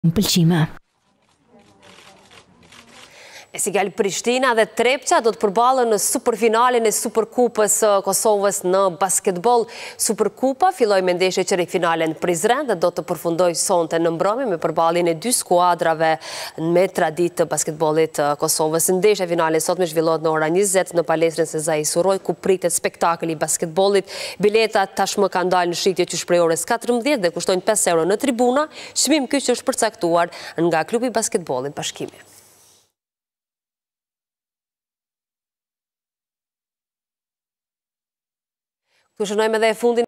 pëlqime. Sigal Prishtina dhe Trepqa do të përballen në superfinalin e Superkupës Kosovës në basketbol. Superkupa filloi me ndeshje çeriffinale në Prizren dhe do të përfundojë sonte në mbrëmje me përballjen e dy skuadrave me traditë të basketbollit Kosovës. Ndeshja finale sot më zhvillohet në ora 20 në palestrën Sezai Surroj ku pritet spektakël i basketbollit. Biletat tashmë kanë dalë në shitje që shprej orës 14 dhe kushtojnë 5 euro në tribuna. Çmim ky që është përcaktuar nga klubi i basketbollit Bashkimi. Kushtojmë edhe fundin